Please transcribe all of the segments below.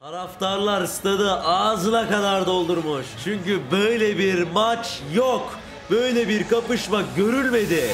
Taraftarlar stadı ağzına kadar doldurmuş. Çünkü böyle bir maç yok. Böyle bir kapışma görülmedi.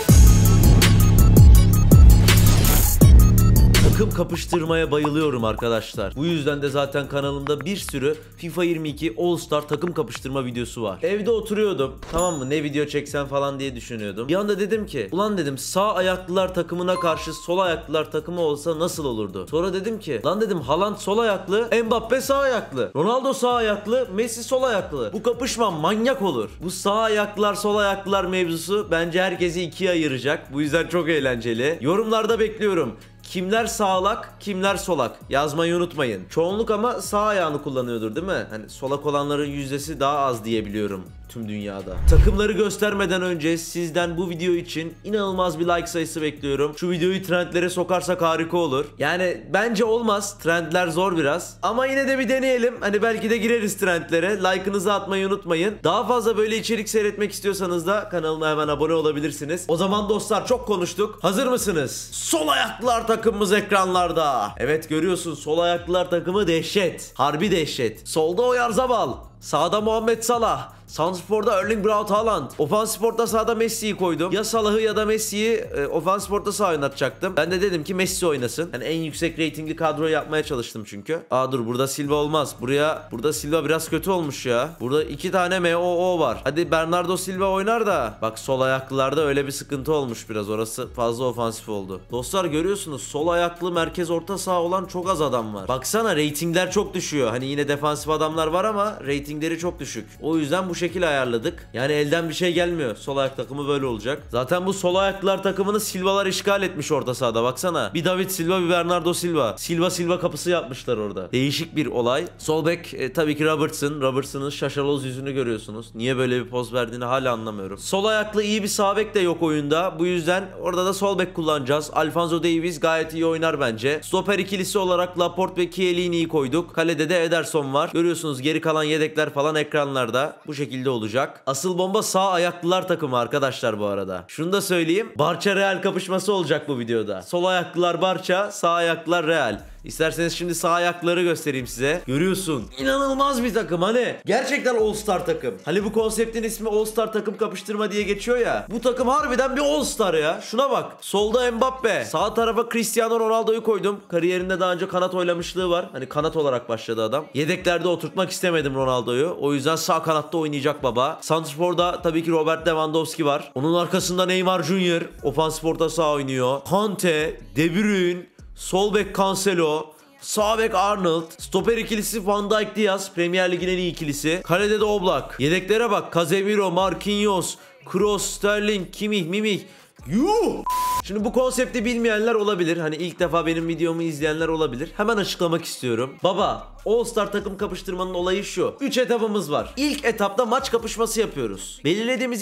Takım kapıştırmaya bayılıyorum arkadaşlar. Bu yüzden de zaten kanalımda bir sürü FIFA 22 All Star takım kapıştırma videosu var. Evde oturuyordum, tamam mı, ne video çeksem falan diye düşünüyordum. Bir anda dedim ki ulan dedim sağ ayaklılar takımına karşı sol ayaklılar takımı olsa nasıl olurdu? Sonra dedim ki lan dedim Haaland sol ayaklı, Mbappe sağ ayaklı, Ronaldo sağ ayaklı, Messi sol ayaklı. Bu kapışma manyak olur. Bu sağ ayaklılar sol ayaklılar mevzusu bence herkesi ikiye ayıracak. Bu yüzden çok eğlenceli. Yorumlarda bekliyorum. Kimler sağlak, kimler solak? Yazmayı unutmayın. Çoğunluk ama sağ ayağını kullanıyordur değil mi? Hani solak olanların yüzdesi daha az diye biliyorum tüm dünyada. Takımları göstermeden önce sizden bu video için inanılmaz bir like sayısı bekliyorum. Şu videoyu trendlere sokarsak harika olur. Yani bence olmaz. Trendler zor biraz. Ama yine de bir deneyelim. Hani belki de gireriz trendlere. Like'ınızı atmayı unutmayın. Daha fazla böyle içerik seyretmek istiyorsanız da kanalıma hemen abone olabilirsiniz. O zaman dostlar çok konuştuk. Hazır mısınız? Sol ayaklılar takımımız ekranlarda. Evet, görüyorsun, sol ayaklılar takımı dehşet. Harbi dehşet. Solda Oyarzabal. Sağda Muhammed Salah. Santrfor'da Erling Braut Haaland. Ofanspor'da sağda Messi'yi koydum. Ya Salah'ı ya da Messi'yi Ofanspor'da sağ oynatacaktım. Ben de dedim ki Messi oynasın. Yani en yüksek reytingli kadroyu yapmaya çalıştım çünkü. Dur, burada Silva olmaz. Burada Silva biraz kötü olmuş ya. Burada 2 tane MOO var. Hadi Bernardo Silva oynar da. Bak, sol ayaklılarda öyle bir sıkıntı olmuş biraz. Orası fazla ofansif oldu. Dostlar, görüyorsunuz, sol ayaklı merkez orta saha olan çok az adam var. Baksana, reytingler çok düşüyor. Hani yine defansif adamlar var ama reytingleri çok düşük. O yüzden bu şekil ayarladık. Yani elden bir şey gelmiyor. Sol ayak takımı böyle olacak. Zaten bu sol ayaklılar takımını Silvalar işgal etmiş orta sahada. Baksana. Bir David Silva, bir Bernardo Silva. Silva kapısı yapmışlar orada. Değişik bir olay. Sol bek tabii ki Robertson. Robertson'ın şaşaloz yüzünü görüyorsunuz. Niye böyle bir poz verdiğini hala anlamıyorum. Sol ayaklı iyi bir sağ bek de yok oyunda. Bu yüzden orada da sol bek kullanacağız. Alphonso Davies gayet iyi oynar bence. Stoper ikilisi olarak Laporte ve Chiellini'yi koyduk. Kalede de Ederson var. Görüyorsunuz, geri kalan yedekler falan ekranlarda. Bu şekilde olacak. Asıl bomba sağ ayaklılar takımı arkadaşlar bu arada. Şunu da söyleyeyim. Barça Real kapışması olacak bu videoda. Sol ayaklılar Barça, sağ ayaklılar Real. İsterseniz şimdi sağ ayakları göstereyim size. Görüyorsun. İnanılmaz bir takım hani. Gerçekten All Star takım. Hani bu konseptin ismi All Star takım kapıştırma diye geçiyor ya. Bu takım harbiden bir All Star ya. Şuna bak. Solda Mbappe. Sağ tarafa Cristiano Ronaldo'yu koydum. Kariyerinde daha önce kanat oynamışlığı var. Hani kanat olarak başladı adam. Yedeklerde oturtmak istemedim Ronaldo'yu. O yüzden sağ kanatta oynayacak baba. Santrfor'da tabii ki Robert Lewandowski var. Onun arkasında Neymar Junior. Ofanspor'da sağ oynuyor. Kante, De Bruyne, sol bek Cancelo, sağ bek Arnold, stoper ikilisi Van Dijk Diaz, Premier Lig'in en iyi ikilisi. Kalede de Oblak. Yedeklere bak. Casemiro, Marquinhos, Kroos, Sterling, Kimmich. Yuh! Şimdi bu konsepti bilmeyenler olabilir. Hani ilk defa benim videomu izleyenler olabilir. Hemen açıklamak istiyorum. Baba, All Star takım kapıştırmanın olayı şu. 3 etapımız var. İlk etapta maç kapışması yapıyoruz. Belirlediğimiz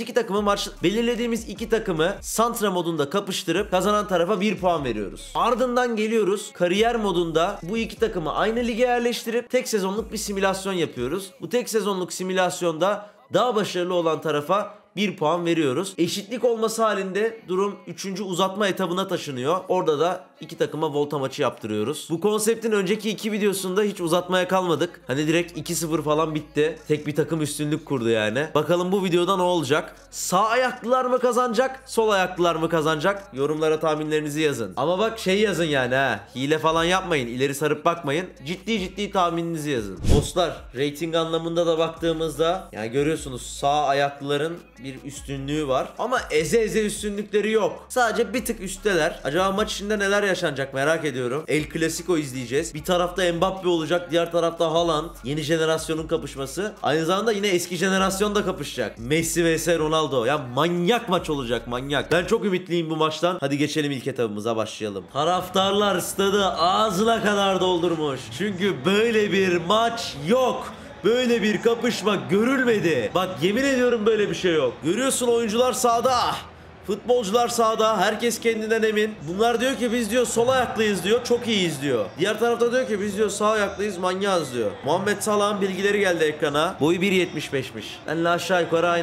iki takımı Santra modunda kapıştırıp kazanan tarafa 1 puan veriyoruz. Ardından geliyoruz. Kariyer modunda bu iki takımı aynı lige yerleştirip tek sezonluk bir simülasyon yapıyoruz. Bu tek sezonluk simülasyonda daha başarılı olan tarafa 1 puan veriyoruz. Eşitlik olması halinde durum 3. uzatma etabına taşınıyor. Orada da iki takıma volta maçı yaptırıyoruz. Bu konseptin önceki 2 videosunda hiç uzatmaya kalmadık. Hani direkt 2-0 falan bitti. Tek bir takım üstünlük kurdu yani. Bakalım bu videoda ne olacak? Sağ ayaklılar mı kazanacak? Sol ayaklılar mı kazanacak? Yorumlara tahminlerinizi yazın. Ama bak şey yazın yani ha. Hile falan yapmayın. İleri sarıp bakmayın. Ciddi tahmininizi yazın. Dostlar, rating anlamında da baktığımızda yani görüyorsunuz sağ ayaklıların bir üstünlüğü var. Ama eze üstünlükleri yok. Sadece bir tık üstteler. Acaba maç içinde neler yaşanacak merak ediyorum. El Clasico izleyeceğiz. Bir tarafta Mbappe olacak. Diğer tarafta Haaland. Yeni jenerasyonun kapışması. Aynı zamanda yine eski jenerasyon da kapışacak. Messi vs Ronaldo. Ya manyak maç olacak, manyak. Ben çok ümitliyim bu maçtan. Hadi geçelim ilk etabımıza, başlayalım. Taraftarlar stadı ağzına kadar doldurmuş. Çünkü böyle bir maç yok. Böyle bir kapışma görülmedi. Bak, yemin ediyorum böyle bir şey yok. Görüyorsun, oyuncular sahada. Futbolcular sahada. Herkes kendinden emin. Bunlar diyor ki biz diyor sol ayaklıyız diyor. Çok iyiyiz diyor. Diğer tarafta diyor ki biz diyor sağ ayaklıyız, manyağız diyor. Muhammed Salah'ın bilgileri geldi ekrana. Boyu 1.75'miş. Benle aşağı yukarı aynı.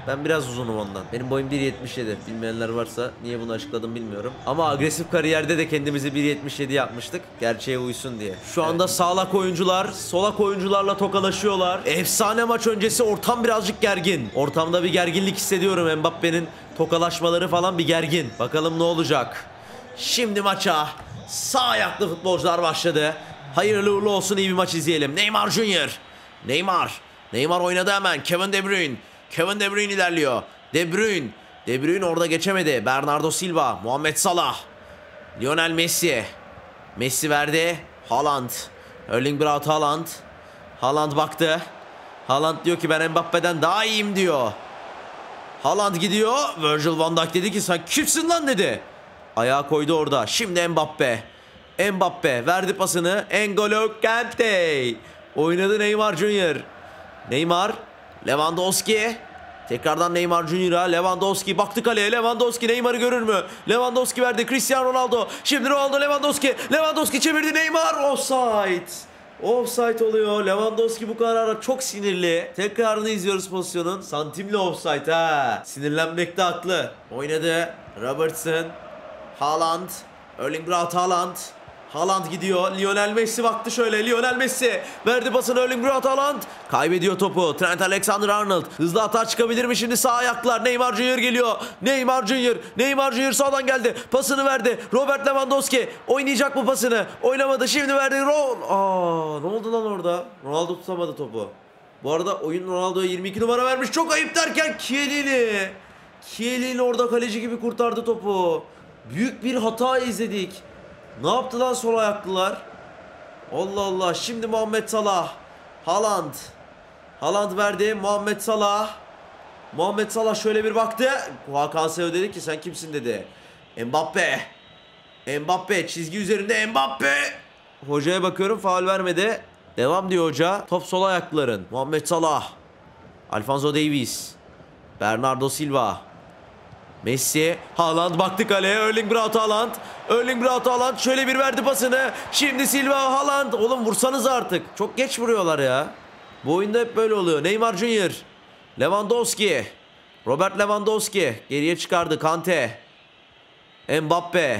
Ben biraz uzunum ondan. Benim boyum 1.77. Bilmeyenler varsa niye bunu açıkladım bilmiyorum. Ama agresif kariyerde de kendimizi 1.77 yapmıştık. Gerçeğe uysun diye. Şu anda sağlak oyuncular solak oyuncularla tokalaşıyorlar. Efsane maç öncesi ortam birazcık gergin. Ortamda bir gerginlik hissediyorum. Mbappe'nin tokalaşmaları falan bir gergin. Bakalım ne olacak. Şimdi maça sağ ayaklı futbolcular başladı. Hayırlı uğurlu olsun, iyi bir maç izleyelim. Neymar Junior. Neymar oynadı hemen. Kevin De Bruyne. Kevin De Bruyne ilerliyor. De Bruyne orada geçemedi. Bernardo Silva. Muhammed Salah. Lionel Messi. Messi verdi. Haaland. Erling Braut Haaland. Haaland baktı. Haaland diyor ki ben Mbappe'den daha iyiyim diyor. Haaland gidiyor. Virgil van Dijk dedi ki sen kimsin lan dedi. Ayağı koydu orada. Şimdi Mbappe. Mbappe verdi pasını. N'Golo Kante. Oynadı Neymar Junior. Neymar. Lewandowski. Tekrardan Neymar Junior'a. Lewandowski baktı kaleye. Lewandowski Neymar'ı görür mü? Lewandowski verdi. Cristiano Ronaldo. Şimdi Ronaldo Lewandowski. Lewandowski çevirdi. Neymar. Offside. Offside oluyor. Lewandowski bu karara çok sinirli. Tekrarını izliyoruz pozisyonun. Santimli offside ha. Sinirlenmekte haklı. Oynadı. Robertson. Haaland. Erling Braut Haaland. Haaland gidiyor. Lionel Messi baktı şöyle. Lionel Messi verdi pasını Erling Braut Haaland. Kaybediyor topu. Trent Alexander-Arnold. Hızlı hata çıkabilir mi şimdi? Sağ ayaklar. Neymar Junior geliyor. Neymar Junior sağdan geldi. Pasını verdi. Robert Lewandowski. Oynayacak mı pasını? Oynamadı. Şimdi verdi. Ne oldu lan orada? Ronaldo tutamadı topu. Bu arada oyun Ronaldo'ya 22 numara vermiş. Çok ayıp derken Chiellini orada kaleci gibi kurtardı topu. Büyük bir hata izledik. Ne yaptı lan sol ayaklılar? Allah Allah. Şimdi Muhammed Salah. Haaland verdi. Muhammed Salah şöyle bir baktı. Hakan Seo dedi ki sen kimsin dedi. Mbappe çizgi üzerinde Mbappe. Hocaya bakıyorum, faul vermedi. Devam diyor hoca. Top sol ayaklıların. Muhammed Salah. Alphonso Davies. Bernardo Silva. Messi. Haaland baktı kaleye. Erling Braut Haaland şöyle bir verdi pasını. Şimdi Silva, Haaland. Oğlum vursanız artık. Çok geç vuruyorlar ya. Bu oyunda hep böyle oluyor. Neymar Junior. Lewandowski. Robert Lewandowski. Geriye çıkardı. Kante. Mbappe.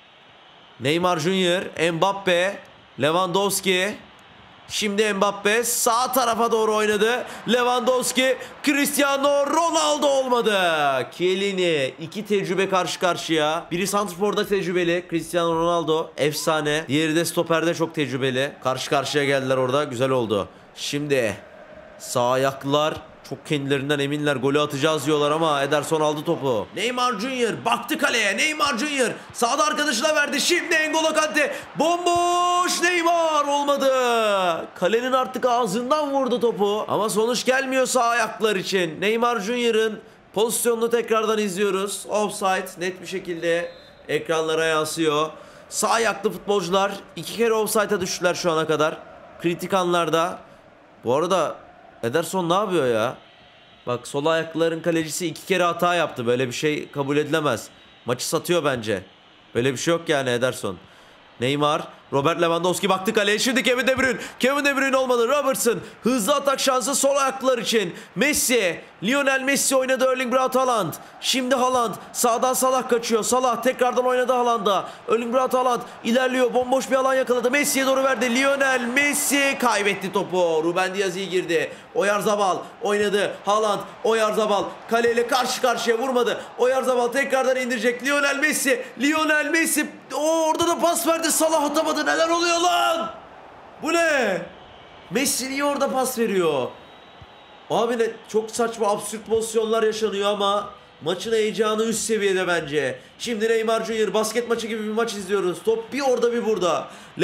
Neymar Junior. Mbappe. Lewandowski. Şimdi Mbappe sağ tarafa doğru oynadı. Lewandowski, Cristiano Ronaldo olmadı. Chiellini, iki tecrübe karşı karşıya. Biri santrforda tecrübeli, Cristiano Ronaldo efsane. Diğeri de stoperde çok tecrübeli. Karşı karşıya geldiler orada, güzel oldu. Şimdi sağ ayaklılar çok kendilerinden eminler, golü atacağız diyorlar ama Ederson aldı topu. Neymar Junior baktı kaleye. Neymar Junior sağda arkadaşına verdi. Şimdi N'Golo Kante. Bomboş Neymar, olmadı. Kalenin artık ağzından vurdu topu. Ama sonuç gelmiyor sağ ayaklar için. Neymar Junior'ın pozisyonunu tekrardan izliyoruz. Offside net bir şekilde ekranlara yansıyor. Sağ ayaklı futbolcular 2 kere offside'a düştüler şu ana kadar. Kritik anlarda. Bu arada Ederson ne yapıyor ya? Bak sol ayaklıların kalecisi 2 kere hata yaptı. Böyle bir şey kabul edilemez. Maçı satıyor bence. Böyle bir şey yok yani Ederson. Neymar, Robert Lewandowski baktı kaleye. Şimdi Kevin De Bruyne olmadı. Robertson. Hızlı atak şansı sol ayaklılar için. Messi. Lionel Messi oynadı. Erling Braut Haaland. Şimdi Haaland. Sağdan Salah kaçıyor. Salah tekrardan oynadı Haaland'a. Erling Braut Haaland ilerliyor. Bomboş bir alan yakaladı. Messi'ye doğru verdi. Lionel Messi kaybetti topu. Ruben Dias iyi girdi. Oyarzabal oynadı. Haaland. Oyarzabal kaleyle karşı karşıya vurmadı. Oyarzabal tekrardan indirecek. Lionel Messi. Orada da pas verdi. Salah atamadı. Neler oluyor lan? Bu ne? Messi niye orada pas veriyor? Abi ne çok saçma absürt pozisyonlar yaşanıyor ama maçın heyecanı üst seviyede bence. Şimdi Neymar Junior basket maçı gibi bir maç izliyoruz. Top bir orada bir burada.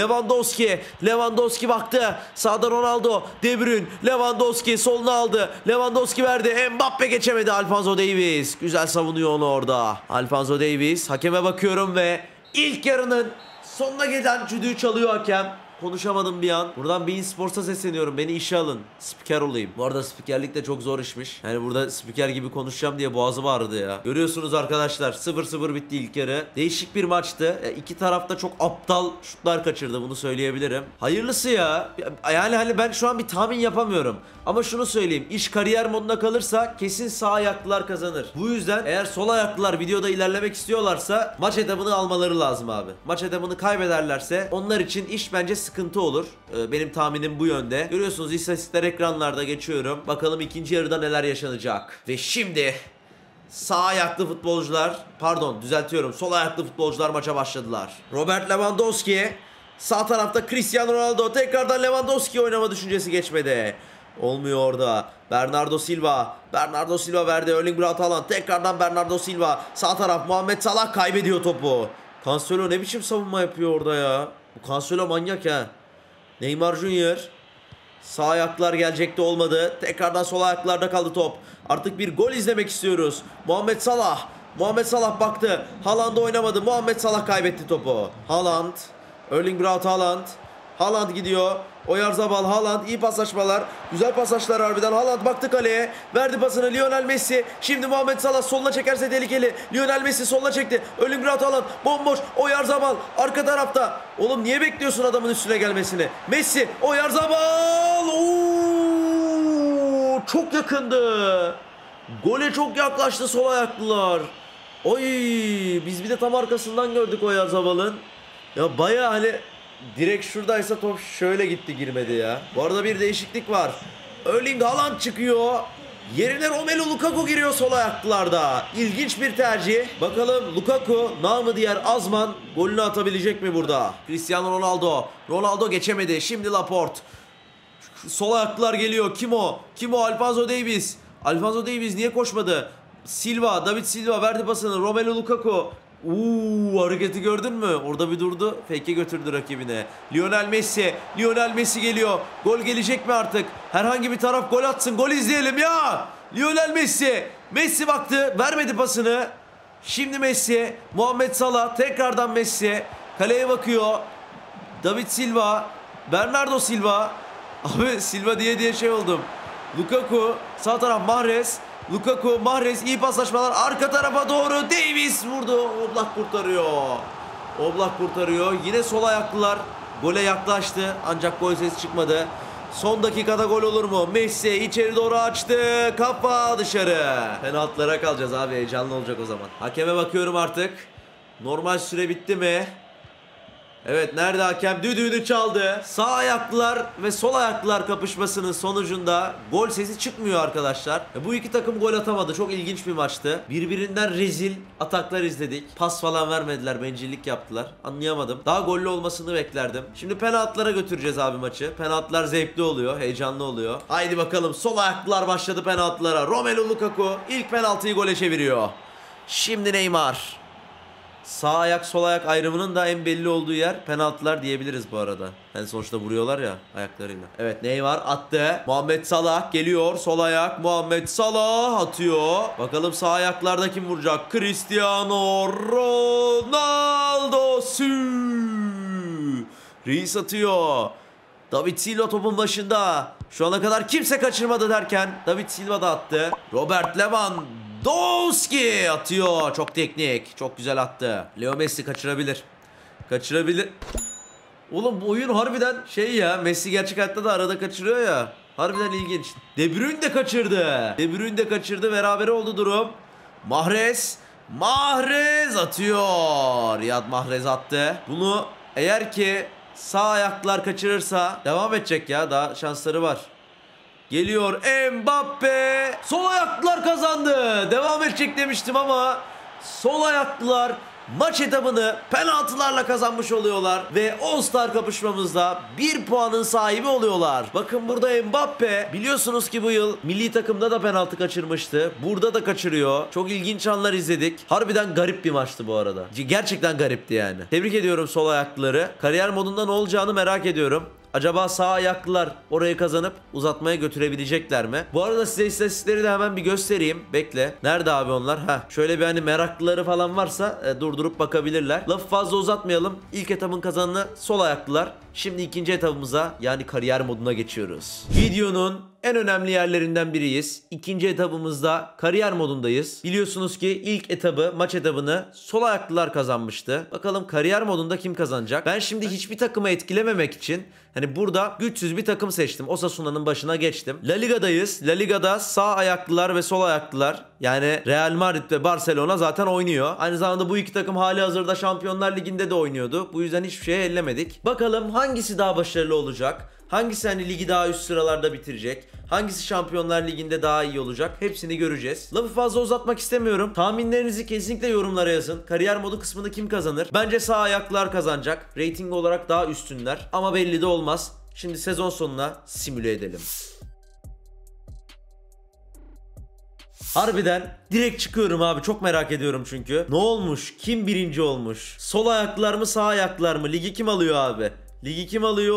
Lewandowski baktı. Sağda Ronaldo. De Bruyne. Lewandowski soluna aldı. Lewandowski verdi. Mbappe geçemedi. Alphonso Davies. Güzel savunuyor onu orada. Alphonso Davies. Hakeme bakıyorum ve ilk yarının sonuna gelen düdüğü çalıyor hakem. Konuşamadım bir an. Buradan Bein Sports'a sesleniyorum. Beni işe alın. Spiker olayım. Bu arada spikerlik de çok zor işmiş. Yani burada spiker gibi konuşacağım diye boğazım ağrıdı ya. Görüyorsunuz arkadaşlar. 0-0 bitti ilk yarı. Değişik bir maçtı. İki tarafta çok aptal şutlar kaçırdı. Bunu söyleyebilirim. Hayırlısı ya. Yani hani ben şu an bir tahmin yapamıyorum. Ama şunu söyleyeyim. İş kariyer moduna kalırsa kesin sağ ayaklılar kazanır. Bu yüzden eğer sol ayaklılar videoda ilerlemek istiyorlarsa maç etabını almaları lazım abi. Maç etabını kaybederlerse onlar için iş bence sıkıntı olur. Benim tahminim bu yönde. Görüyorsunuz istatistikler ekranlarda, geçiyorum. Bakalım ikinci yarıda neler yaşanacak. Ve şimdi sağ ayaklı futbolcular, pardon düzeltiyorum, sol ayaklı futbolcular maça başladılar. Robert Lewandowski, sağ tarafta Cristiano Ronaldo, tekrardan Lewandowski oynama düşüncesi geçmedi. Olmuyor orada. Bernardo Silva. Bernardo Silva verdi. Erling Braut Haaland. Tekrardan Bernardo Silva. Sağ taraf Muhammed Salah kaybediyor topu. Cancelo ne biçim savunma yapıyor orada ya. Bu Cancelo manyak ha. Neymar Junior. Sağ ayaklar gelecekti, olmadı. Tekrardan sol ayaklarda kaldı top. Artık bir gol izlemek istiyoruz. Muhammed Salah. Muhammed Salah baktı. Haaland oynamadı. Muhammed Salah kaybetti topu. Haaland. Erling Braut Haaland. Haaland gidiyor. Oyarzabal, Haaland, iyi paslaşmalar. Güzel paslaşlar harbiden. Haaland baktı kaleye. Verdi pasını Lionel Messi. Şimdi Muhammed Salah soluna çekerse tehlikeli. Lionel Messi soluna çekti. Erling Braut Haaland bomboş. Oyarzabal arka tarafta. Oğlum niye bekliyorsun adamın üstüne gelmesini? Messi, Oyarzabal. Oo! Çok yakındı. Gole çok yaklaştı sol ayaklılar. Oy! Biz bir de tam arkasından gördük Oyarzabal'ın. Ya bayağı hani direkt şuradaysa top şöyle gitti, girmedi ya. Bu arada bir değişiklik var. Erling Haaland çıkıyor. Yerine Romelu Lukaku giriyor sol ayaklılarda. İlginç bir tercih. Bakalım Lukaku, namı diğer Azman, golünü atabilecek mi burada? Cristiano Ronaldo. Ronaldo geçemedi. Şimdi Laporte. Sol ayaklılar geliyor. Kim o? Kim o? Alphonso Davies. Alphonso Davies niye koşmadı? Silva, David Silva verdi pasını. Romelu Lukaku. Hareketi gördün mü? Orada bir durdu. Fake'e götürdü rakibine. Lionel Messi. Lionel Messi geliyor. Gol gelecek mi artık? Herhangi bir taraf gol atsın. Gol izleyelim ya. Lionel Messi. Messi baktı. Vermedi pasını. Şimdi Messi. Muhammed Salah. Tekrardan Messi. Kaleye bakıyor. David Silva. Bernardo Silva. Abi Silva diye şey oldum. Lukaku. Sağ taraf Mahrez. Lukaku, Mahrez, iyi paslaşmalar. Arka tarafa doğru Davies vurdu. Oblak kurtarıyor. Oblak kurtarıyor. Yine sol ayaklılar gole yaklaştı. Ancak gol sesi çıkmadı. Son dakikada gol olur mu? Messi içeri doğru açtı. Kafa dışarı. Penaltılara kalacağız abi. Heyecanlı olacak o zaman. Hakeme bakıyorum artık. Normal süre bitti mi? Evet, nerede hakem? Düdüğünü çaldı. Sağ ayaklılar ve sol ayaklılar kapışmasının sonucunda gol sesi çıkmıyor arkadaşlar. Bu iki takım gol atamadı. Çok ilginç bir maçtı. Birbirinden rezil ataklar izledik. Pas falan vermediler. Bencillik yaptılar. Anlayamadım. Daha gollü olmasını beklerdim. Şimdi penaltılara götüreceğiz abi maçı. Penaltılar zevkli oluyor. Heyecanlı oluyor. Haydi bakalım. Sol ayaklılar başladı penaltılara. Romelu Lukaku ilk penaltıyı gole çeviriyor. Şimdi Neymar. Sağ ayak sol ayak ayrımının da en belli olduğu yer penaltılar diyebiliriz bu arada. Yani sonuçta vuruyorlar ya ayaklarıyla. Evet, Neymar attı. Muhammed Salah geliyor. Sol ayak Muhammed Salah atıyor. Bakalım sağ ayaklarda kim vuracak? Cristiano Ronaldo. Reis atıyor. David Silva topun başında. Şu ana kadar kimse kaçırmadı derken David Silva da attı. Robert Lewandowski atıyor. Çok teknik. Çok güzel attı. Leo Messi kaçırabilir. Kaçırabilir. Oğlum bu oyun harbiden şey ya. Messi gerçek hayatta da arada kaçırıyor ya. Harbiden ilginç. De Bruyne de kaçırdı. De Bruyne de kaçırdı. Berabere oldu durum. Mahrez. Mahrez atıyor. Riyad Mahrez attı. Bunu eğer ki sağ ayaklar kaçırırsa devam edecek ya. Daha şansları var. Geliyor Mbappe. Sol ayaklılar kazandı. Devam edecek demiştim ama sol ayaklılar maç etabını penaltılarla kazanmış oluyorlar. Ve All Star kapışmamızda 1 puanın sahibi oluyorlar. Bakın burada Mbappe, biliyorsunuz ki bu yıl milli takımda da penaltı kaçırmıştı. Burada da kaçırıyor. Çok ilginç anlar izledik. Harbiden garip bir maçtı bu arada. Gerçekten garipti yani. Tebrik ediyorum sol ayaklıları. Kariyer modunda ne olacağını merak ediyorum. Acaba sağ ayaklılar orayı kazanıp uzatmaya götürebilecekler mi? Bu arada size istatistikleri de hemen bir göstereyim. Bekle. Nerede abi onlar? Şöyle bir hani meraklıları falan varsa durdurup bakabilirler. Lafı fazla uzatmayalım. İlk etapın kazananı sol ayaklılar. Şimdi ikinci etabımıza yani kariyer moduna geçiyoruz. Videonun en önemli yerlerinden biriyiz. İkinci etabımızda kariyer modundayız. Biliyorsunuz ki ilk etabı, maç etabını sol ayaklılar kazanmıştı. Bakalım kariyer modunda kim kazanacak? Ben şimdi hiçbir takımı etkilememek için hani burada güçsüz bir takım seçtim. Osasuna'nın başına geçtim. La Liga'dayız. La Liga'da sağ ayaklılar ve sol ayaklılar yani Real Madrid ve Barcelona zaten oynuyor. Aynı zamanda bu iki takım hali hazırda Şampiyonlar Ligi'nde de oynuyordu. Bu yüzden hiçbir şeye ellemedik. Bakalım hangisi daha başarılı olacak? Hangisi hani ligi daha üst sıralarda bitirecek? Hangisi Şampiyonlar Ligi'nde daha iyi olacak? Hepsini göreceğiz. Lafı fazla uzatmak istemiyorum. Tahminlerinizi kesinlikle yorumlara yazın. Kariyer modu kısmını kim kazanır? Bence sağ ayaklılar kazanacak. Rating olarak daha üstünler. Ama belli de olmaz. Şimdi sezon sonuna simüle edelim. Harbiden direkt çıkıyorum abi. Çok merak ediyorum çünkü. Ne olmuş? Kim birinci olmuş? Sol ayaklılar mı sağ ayaklılar mı? Ligi kim alıyor abi? Ligi kim alıyor?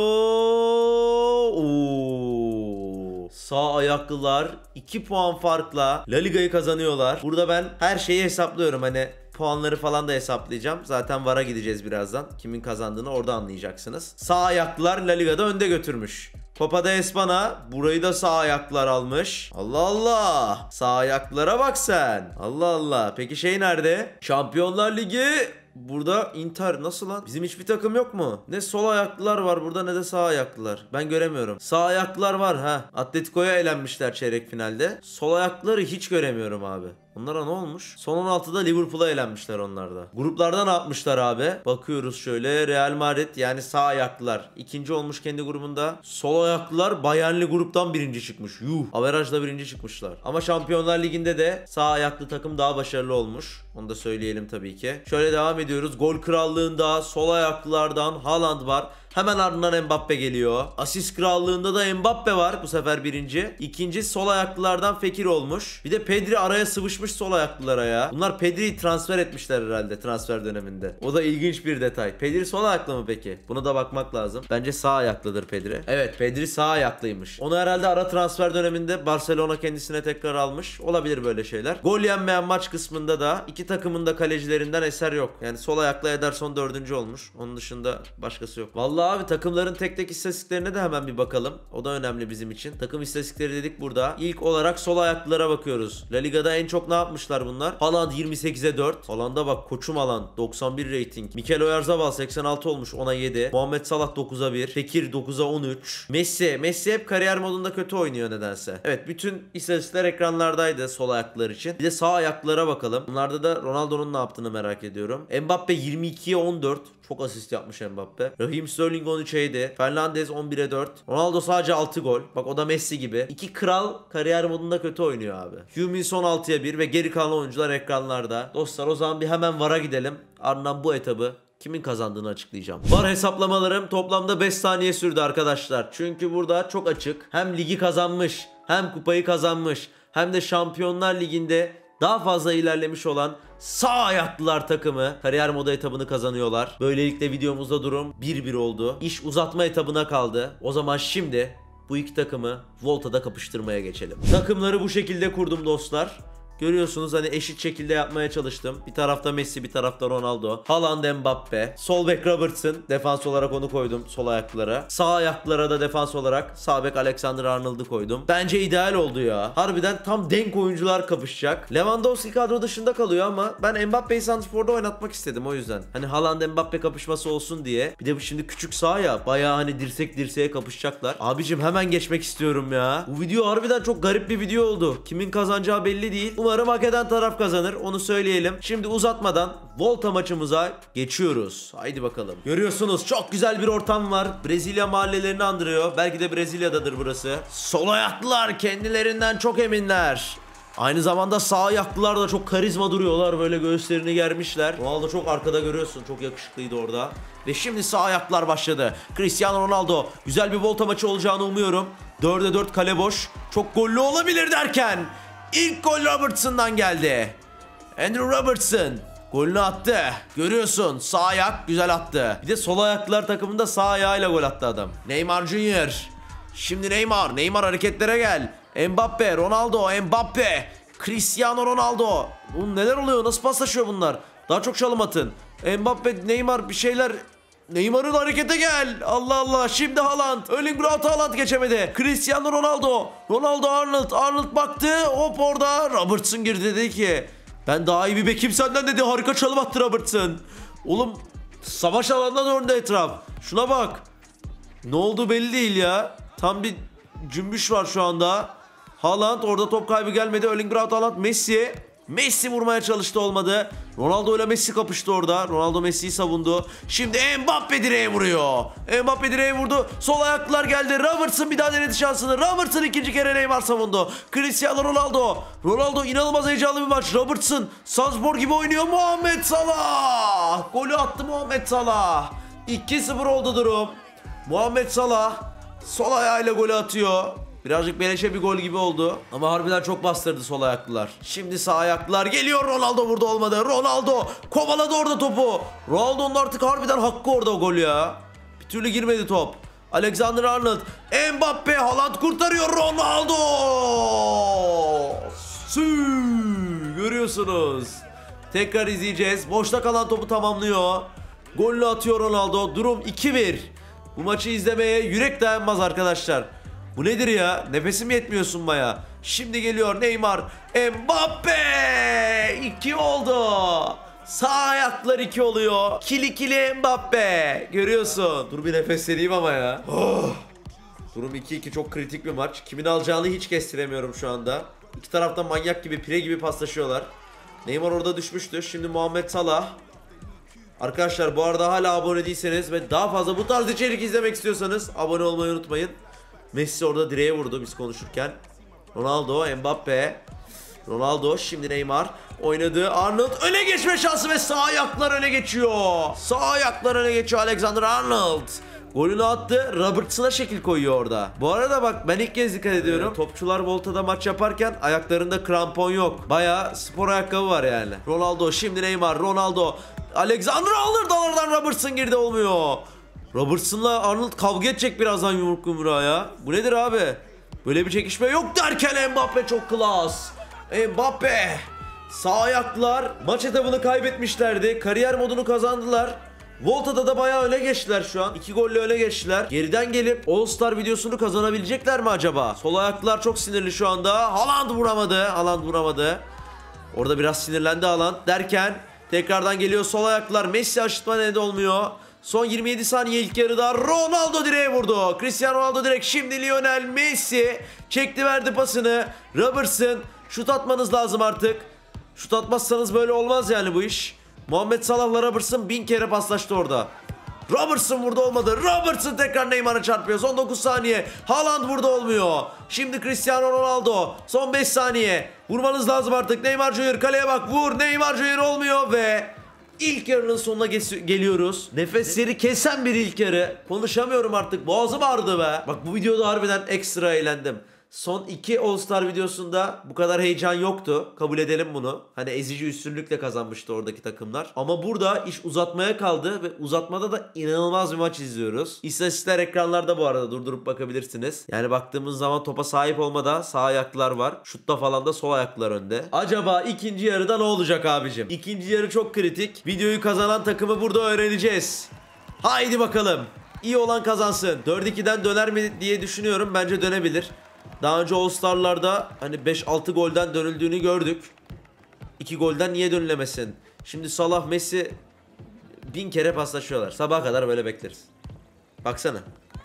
Sağ ayaklılar 2 puan farkla La Liga'yı kazanıyorlar. Burada ben her şeyi hesaplıyorum. Hani puanları falan da hesaplayacağım. Zaten VAR'a gideceğiz birazdan. Kimin kazandığını orada anlayacaksınız. Sağ ayaklılar La Liga'da önde götürmüş. Copa de España burayı da sağ ayaklılar almış. Allah Allah. Sağ ayaklılara bak sen. Allah Allah. Peki şey nerede? Şampiyonlar Ligi. Burada Inter nasıl lan? Bizim hiçbir takım yok mu? Ne sol ayaklılar var burada ne de sağ ayaklılar. Ben göremiyorum. Sağ ayaklılar var ha. Atletico'ya elenmişler çeyrek finalde. Sol ayaklıları hiç göremiyorum abi. Onlara ne olmuş? Son 16'da Liverpool'a elenmişler onlarda. Gruplarda ne yapmışlar abi? Bakıyoruz şöyle. Real Madrid yani sağ ayaklılar ikinci olmuş kendi grubunda. Sol ayaklılar Bayern'li gruptan birinci çıkmış. Yuh. Averajla birinci çıkmışlar. Ama Şampiyonlar Ligi'nde de sağ ayaklı takım daha başarılı olmuş. Onu da söyleyelim tabii ki. Şöyle devam ediyoruz. Gol krallığında sol ayaklılardan Haaland var. Hemen ardından Mbappe geliyor. Asist krallığında da Mbappe var. Bu sefer birinci. İkinci sol ayaklılardan Fekir olmuş. Bir de Pedri araya sıvışmış sol ayaklılara ya. Bunlar Pedri'yi transfer etmişler herhalde transfer döneminde. O da ilginç bir detay. Pedri sol ayaklı mı peki? Buna da bakmak lazım. Bence sağ ayaklıdır Pedri. Evet Pedri sağ ayaklıymış. Onu herhalde ara transfer döneminde Barcelona kendisine tekrar almış. Olabilir böyle şeyler. Gol yenmeyen maç kısmında da iki takımın da kalecilerinden eser yok. Yani sol ayaklı Ederson 4. olmuş. Onun dışında başkası yok. Vallahi abi takımların tek tek istatistiklerine de hemen bir bakalım. O da önemli bizim için. Takım istatistikleri dedik burada. İlk olarak sol ayaklılara bakıyoruz. La Liga'da en çok ne yapmışlar bunlar? Haaland 28'e 4. Haaland'a bak koçum Haaland 91 rating. Mikel Oyarzabal 86 olmuş 10'a 7. Muhammed Salah 9'a 1. Fekir 9'a 13. Messi hep kariyer modunda kötü oynuyor nedense. Evet bütün istatistikler ekranlardaydı sol ayaklılar için. Bir de sağ ayaklılara bakalım. Bunlarda da Ronaldo'nun ne yaptığını merak ediyorum. Mbappe 22'ye 14. Çok asist yapmış Mbappe. Raheem Sterling 13'e 7. Fernandes 11'e 4. Ronaldo sadece 6 gol. Bak o da Messi gibi. İki kral kariyer modunda kötü oynuyor abi. Hummels 16'ya 1 ve geri kalan oyuncular ekranlarda. Dostlar o zaman bir hemen VAR'a gidelim. Ardından bu etabı kimin kazandığını açıklayacağım. VAR hesaplamalarım toplamda 5 saniye sürdü arkadaşlar. Çünkü burada çok açık. Hem ligi kazanmış, hem kupayı kazanmış, hem de Şampiyonlar Ligi'nde daha fazla ilerlemiş olan sağ ayaklılar takımı kariyer modu etabını kazanıyorlar. Böylelikle videomuzda durum 1-1 oldu. İş uzatma etabına kaldı. O zaman şimdi bu iki takımı Volta'da kapıştırmaya geçelim. Takımları bu şekilde kurdum dostlar. Görüyorsunuz hani eşit şekilde yapmaya çalıştım. Bir tarafta Messi, bir tarafta Ronaldo. Haaland, Mbappe. Sol bek Robertson. Defans olarak onu koydum sol ayaklara. Sağ ayaklara da defans olarak sağ bek Alexander-Arnold'u koydum. Bence ideal oldu ya. Harbiden tam denk oyuncular kapışacak. Lewandowski kadro dışında kalıyor ama ben Mbappe'yi santrforda oynatmak istedim o yüzden. Hani Haaland Mbappe kapışması olsun diye. Bir de bu şimdi küçük sağ ya. Bayağı hani dirsek dirseğe kapışacaklar. Abicim hemen geçmek istiyorum ya. Bu video harbiden çok garip bir video oldu. Kimin kazanacağı belli değil. Umarım hak eden taraf kazanır. Onu söyleyelim. Şimdi uzatmadan Volta maçımıza geçiyoruz. Haydi bakalım. Görüyorsunuz çok güzel bir ortam var. Brezilya mahallelerini andırıyor. Belki de Brezilya'dadır burası. Sol ayaklılar kendilerinden çok eminler. Aynı zamanda sağ ayaklılar da çok karizma duruyorlar. Böyle göğüslerini germişler. Ronaldo çok arkada görüyorsun. Çok yakışıklıydı orada. Ve şimdi sağ ayaklar başladı. Cristiano Ronaldo. Güzel bir Volta maçı olacağını umuyorum. 4'e 4 kale boş. Çok gollü olabilir derken İlk gol Robertson'dan geldi. Andrew Robertson. Golünü attı. Görüyorsun, sağ ayak güzel attı. Bir de sol ayaklılar takımında sağ ayağıyla gol attı adam. Neymar Junior. Şimdi Neymar hareketlere gel. Mbappe, Ronaldo, Mbappe, Cristiano Ronaldo. Oğlum neler oluyor? Nasıl paslaşıyor bunlar? Daha çok çalım atın. Mbappe, Neymar bir şeyler. Neymar'ın harekete gel. Allah Allah. Şimdi Haaland. Erling Braut Haaland geçemedi. Cristiano Ronaldo. Ronaldo Arnold. Arnold baktı. Hop orada. Robertson girdi, dedi ki ben daha iyi bir bekim senden dedi. Harika çalım attı Robertson. Oğlum savaş alanına döndü etraf. Şuna bak. Ne oldu belli değil ya. Tam bir cümbüş var şu anda. Haaland, orada top kaybı gelmedi. Erling Braut Haaland, Messi vurmaya çalıştı, olmadı. Ronaldo ile Messi kapıştı orada. Ronaldo Messi'yi savundu. Şimdi Mbappe direğe vuruyor. Mbappe direğe vurdu. Sol ayaklılar geldi. Robertson bir daha denedi şansını. Robertson ikinci kere Neymar savundu. Cristiano Ronaldo. Ronaldo inanılmaz heyecanlı bir maç. Robertson Sanspor gibi oynuyor. Muhammed Salah. Golü attı Muhammed Salah. 2-0 oldu durum. Muhammed Salah sol ayağıyla golü atıyor. Birazcık beleşe bir gol gibi oldu. Ama harbiden çok bastırdı sol ayaklılar. Şimdi sağ ayaklılar geliyor. Ronaldo burada olmadı. Ronaldo kovaladı orada topu. Ronaldo'nun artık harbiden hakkı orada o gol ya. Bir türlü girmedi top. Alexander Arnold. Mbappe, Haaland kurtarıyor. Ronaldo. Görüyorsunuz. Tekrar izleyeceğiz. Boşta kalan topu tamamlıyor. Golünü atıyor Ronaldo. Durum 2-1. Bu maçı izlemeye yürek dayanmaz arkadaşlar. Bu nedir ya? Nefesim yetmiyor sunmaya. Şimdi geliyor Neymar. Mbappe! 2 oldu. Sağ ayaklar 2 oluyor. Kili Mbappe. Görüyorsun. Dur bir nefesleneyim ama ya. Durum 2-2, çok kritik bir maç. Kimin alacağını hiç kestiremiyorum şu anda. İki taraftan manyak gibi, pire gibi paslaşıyorlar. Neymar orada düşmüştü. Şimdi Muhammed Salah. Arkadaşlar bu arada hala abone değilseniz ve daha fazla bu tarz içerik izlemek istiyorsanız abone olmayı unutmayın. Messi orada direğe vurdu biz konuşurken. Ronaldo, Mbappe. Ronaldo, şimdi Neymar oynadı. Arnold öne geçme şansı ve sağ ayaklar öne geçiyor. Sağ ayaklar öne geçiyor Alexander Arnold. Golünü attı. Robertson'a şekil koyuyor orada. Bu arada bak, ben ilk kez dikkat ediyorum. Topçular Volta'da maç yaparken ayaklarında krampon yok. Bayağı spor ayakkabı var yani. Ronaldo, şimdi Neymar. Ronaldo. Alexander Arnold, oradan Robertson girdi, olmuyor. Robertson'la Arnold kavga edecek birazdan yumruk yumruğa ya. Bu nedir abi? Böyle bir çekişme yok derken Mbappe çok klas. Mbappe. Sağ ayaklar maç etabını kaybetmişlerdi. Kariyer modunu kazandılar. Volta'da da bayağı öne geçtiler şu an. 2 golle öne geçtiler. Geriden gelip All Star videosunu kazanabilecekler mi acaba? Sol ayaklar çok sinirli şu anda. Haaland vuramadı. Orada biraz sinirlendi Haaland derken tekrardan geliyor sol ayaklar. Messi aşıtma nedeni olmuyor. Son 27 saniye ilk yarıda Ronaldo direğe vurdu. Cristiano Ronaldo direkt, şimdi Lionel Messi çekti verdi pasını. Robertson, şut atmanız lazım artık. Şut atmazsanız böyle olmaz yani bu iş. Muhammed Salah'la Robertson 1000 kere paslaştı orada. Robertson vurdu, olmadı. Robertson tekrar Neymar'a çarpıyor. Son 9 saniye. Haaland burada olmuyor. Şimdi Cristiano Ronaldo. Son 5 saniye. Vurmanız lazım artık. Neymar Junior kaleye bak. Vur. Neymar Junior olmuyor ve ilk yarının sonuna geliyoruz. Nefesleri kesen bir ilk yarı. Konuşamıyorum artık. Boğazım ağrıdı be. Bak bu videoda harbiden ekstra eğlendim. Son 2 All Star videosunda bu kadar heyecan yoktu. Kabul edelim bunu. Hani ezici üstünlükle kazanmıştı oradaki takımlar. Ama burada iş uzatmaya kaldı ve uzatmada da inanılmaz bir maç izliyoruz. İstatistikler ekranlarda bu arada, durdurup bakabilirsiniz. Yani baktığımız zaman topa sahip olmada sağ ayaklılar var. Şutta falan da sol ayaklılar önde. Acaba ikinci yarıda ne olacak abicim? İkinci yarı çok kritik. Videoyu kazanan takımı burada öğreneceğiz. Haydi bakalım. İyi olan kazansın. 4-2'den döner mi diye düşünüyorum. Bence dönebilir. Daha önce All Star'larda hani 5-6 golden dönüldüğünü gördük. 2 golden niye dönülemesin? Şimdi Salah, Messi 1000 kere paslaşıyorlar. Sabaha kadar böyle bekleriz. Baksana.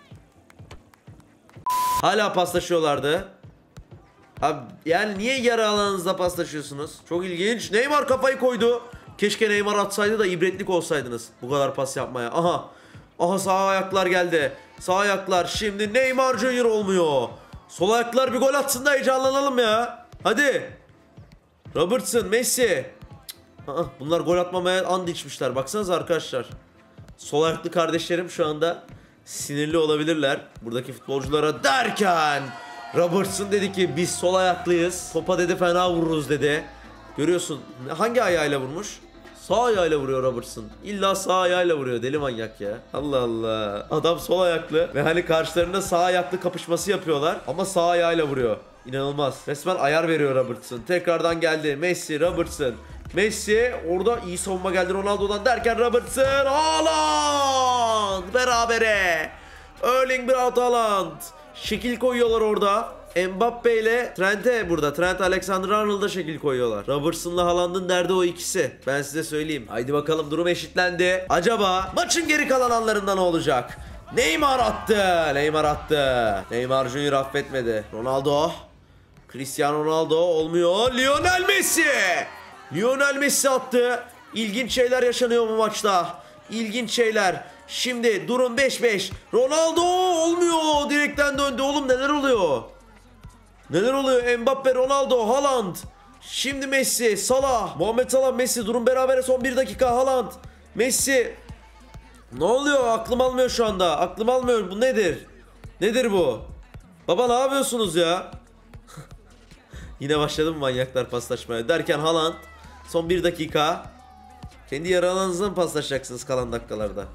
Hala paslaşıyorlardı. Abi yani niye yarı alanınızda paslaşıyorsunuz? Çok ilginç. Neymar kafayı koydu. Keşke Neymar atsaydı da ibretlik olsaydınız bu kadar pas yapmaya. Aha sağ ayaklar geldi. Sağ ayaklar, şimdi Neymar Junior olmuyor. Sol ayaklar bir gol atsın da heyecanlanalım ya. Hadi. Robertson, Messi. Bunlar gol atmamaya and içmişler. Baksanıza arkadaşlar. Sol ayaklı kardeşlerim şu anda sinirli olabilirler buradaki futbolculara derken Robertson dedi ki biz sol ayaklıyız. Topa dedi fena vururuz dedi. Görüyorsun hangi ayağıyla vurmuş? Sağ ayağıyla vuruyor Robertson. İlla sağ ayağıyla vuruyor, deli manyak ya. Allah Allah. Adam sol ayaklı ve hani karşılarında sağ ayaklı kapışması yapıyorlar ama sağ ayağıyla vuruyor. İnanılmaz. Resmen ayar veriyor Robertson. Tekrardan geldi. Messi, Robertson. Messi orada iyi savunma geldi Ronaldo'dan derken Robertson. Haaland berabere. Erling Braut Haaland. Şekil koyuyorlar orada. Mbappe ile Trent'e burada. Trent Alexander-Arnold'a şekil koyuyorlar. Robertson'la Haaland'ın derdi o ikisi. Ben size söyleyeyim. Haydi bakalım, durum eşitlendi. Acaba maçın geri kalan anlarında ne olacak? Neymar attı. Neymar attı. Neymar Junior affetmedi. Ronaldo. Cristiano Ronaldo olmuyor. Lionel Messi. Lionel Messi attı. İlginç şeyler yaşanıyor bu maçta. İlginç şeyler. Şimdi durum 5-5. Ronaldo olmuyor. Direkten döndü. Oğlum neler oluyor? Neler oluyor? Mbappe, Ronaldo, Haaland. Şimdi Messi, Salah. Muhammed Salah, Messi. Durum berabere, son 1 dakika. Haaland, Messi. Ne oluyor? Aklım almıyor şu anda. Aklım almıyor. Bu nedir? Nedir bu? Baba ne yapıyorsunuz ya? Yine başladı mı manyaklar paslaşmaya? Derken Haaland. Son 1 dakika. Kendi yarı alanınızda mı paslaşacaksınız kalan dakikalarda?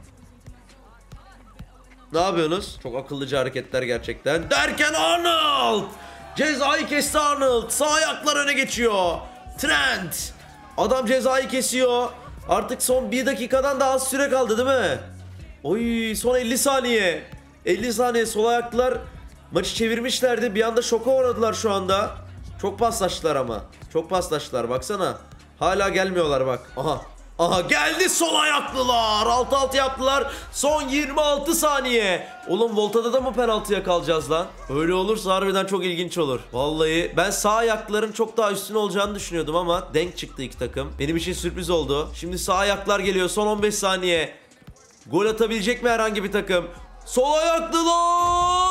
Ne yapıyorsunuz? Çok akıllıca hareketler gerçekten. Derken Arnold. Cezayı kesti Arnold. Sağ ayaklar öne geçiyor. Trent. Adam cezayı kesiyor. Artık son 1 dakikadan daha az süre kaldı değil mi? Oy, son 50 saniye. 50 saniye sol ayaklılar maçı çevirmişlerdi. Bir anda şoka uğradılar şu anda. Çok paslaştılar ama. Çok paslaştılar baksana. Hala gelmiyorlar bak. Aha. Aha geldi sol ayaklılar. 6-6 yaptılar. Son 26 saniye. Oğlum Volta'da da mı penaltıya kalacağız lan? Öyle olursa harbiden çok ilginç olur. Vallahi ben sağ ayakların çok daha üstün olacağını düşünüyordum ama denk çıktı iki takım. Benim için sürpriz oldu. Şimdi sağ ayaklar geliyor. Son 15 saniye. Gol atabilecek mi herhangi bir takım? Sol ayaklılar.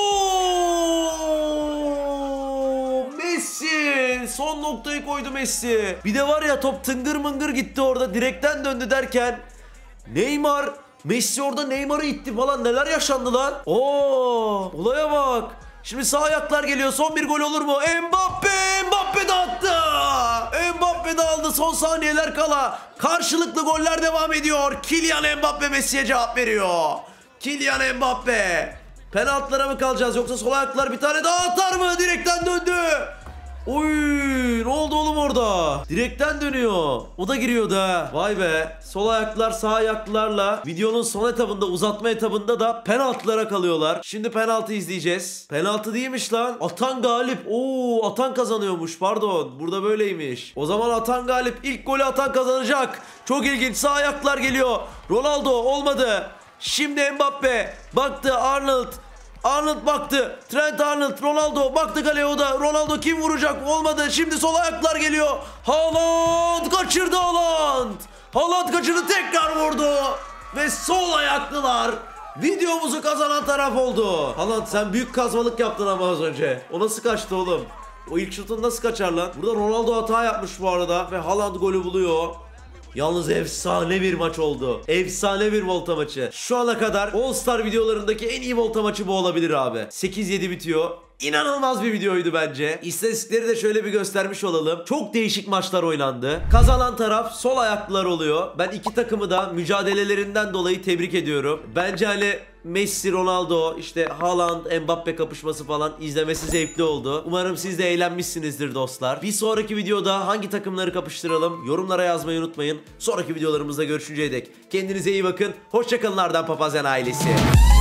Messi son noktayı koydu Messi. Bir de var ya, top tıngır mıngır gitti orada, direkten döndü derken Neymar, Messi orada Neymar'ı itti falan, neler yaşandı lan? Olaya bak. Şimdi sağ ayaklar geliyor, son bir gol olur mu? Mbappe de attı. Mbappe de aldı, son saniyeler kala. Karşılıklı goller devam ediyor. Kylian Mbappe Messi'ye cevap veriyor. Kylian Mbappe. Penaltılara mı kalacağız yoksa sol ayaklar bir tane daha atar mı? Direkten döndü. Oy, ne oldu oğlum orada? Direkten dönüyor. O da giriyordu ha. Vay be. Sol ayaklar sağ ayaklarla videonun son etabında, uzatma etabında da penaltılara kalıyorlar. Şimdi penaltı izleyeceğiz. Penaltı değilmiş lan. Atan galip. Atan kazanıyormuş. Pardon. Burada böyleymiş. O zaman atan galip. İlk golü atan kazanacak. Çok ilginç. Sağ ayaklar geliyor. Ronaldo olmadı. Şimdi Mbappe baktı, Arnold baktı. Trent Arnold, Ronaldo baktı kaleye, o da. Ronaldo kim vuracak? Olmadı. Şimdi sol ayaklar geliyor. Haaland kaçırdı Haaland. Haaland kaçırdı, tekrar vurdu. Ve sol ayaklılar videomuzu kazanan taraf oldu. Haaland sen büyük kazmalık yaptın ama az önce. O nasıl kaçtı oğlum? O ilk şutun nasıl kaçar lan? Burada Ronaldo hata yapmış bu arada ve Haaland golü buluyor. Yalnız efsane bir maç oldu. Efsane bir Volta maçı. Şu ana kadar All Star videolarındaki en iyi Volta maçı bu olabilir abi. 8-7 bitiyor. İnanılmaz bir videoydu bence. İstatistikleri de şöyle bir göstermiş olalım. Çok değişik maçlar oynandı. Kazanan taraf sol ayaklılar oluyor. Ben iki takımı da mücadelelerinden dolayı tebrik ediyorum. Bence hani Messi, Ronaldo, işte Haaland, Mbappe kapışması falan izlemesi zevkli oldu. Umarım siz de eğlenmişsinizdir dostlar. Bir sonraki videoda hangi takımları kapıştıralım? Yorumlara yazmayı unutmayın. Sonraki videolarımızda görüşünceye dek kendinize iyi bakın. Hoşçakalın Ardan Papazyan ailesi.